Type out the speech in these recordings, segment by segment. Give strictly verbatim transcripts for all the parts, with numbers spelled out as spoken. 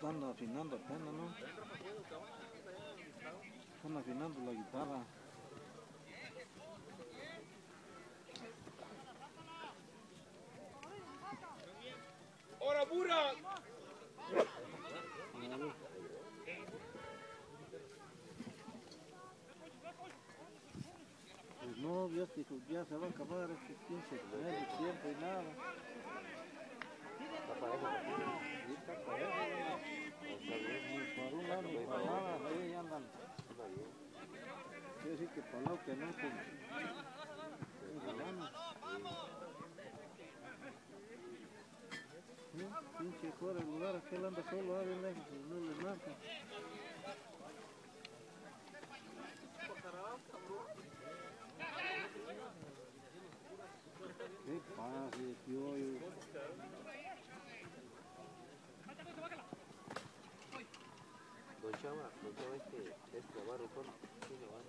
Están afinando apenas, ¿no? Están afinando la guitarra. ¡Hora burra! Pues no, ya, ya se va a acabar este quince medio tiempo y nada. Por un lado y para nada, ahí andan. Quiere decir que para lo que no, pues, pinche fuera del lugar, aquel anda solo, a ver lejos, no le marca. ¿Qué pasa, tío? Don Chava, Don Chava este, este Navarro, ¿por qué Navarro?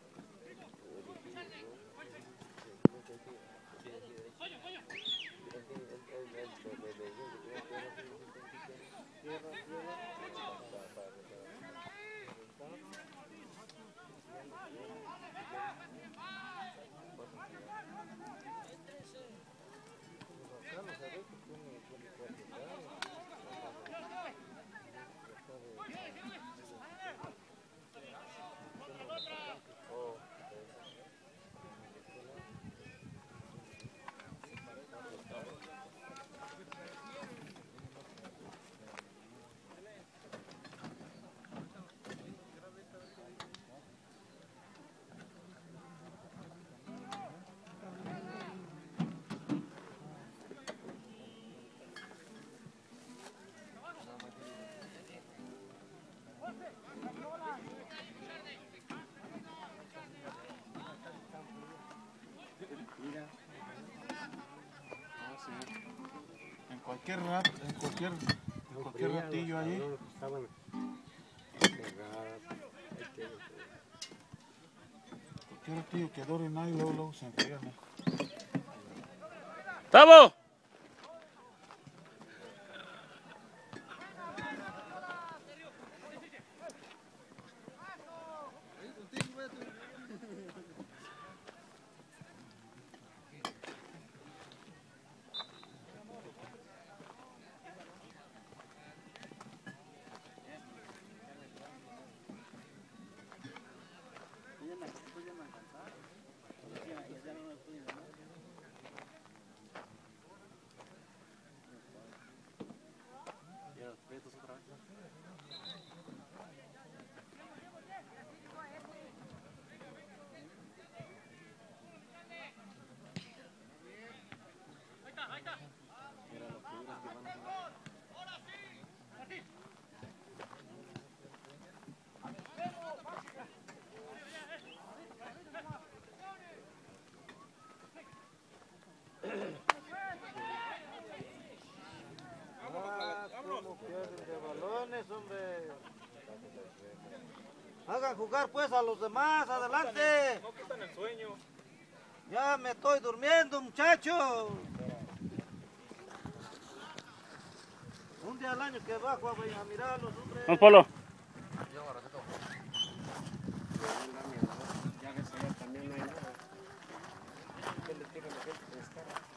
En cualquier rato, en cualquier, en cualquier ratillo allí. Cualquier ratillo que dure nada y luego, luego se enfría, ¿no? ¡Tavo! Hagan jugar pues a los demás, adelante. No quitan el sueño. Ya me estoy durmiendo, muchachos. Un día al año que bajo a mirarlos, hombre. Vamos, Polo. Ya ves, allá también no hay nada. ¿Qué le tira la gente?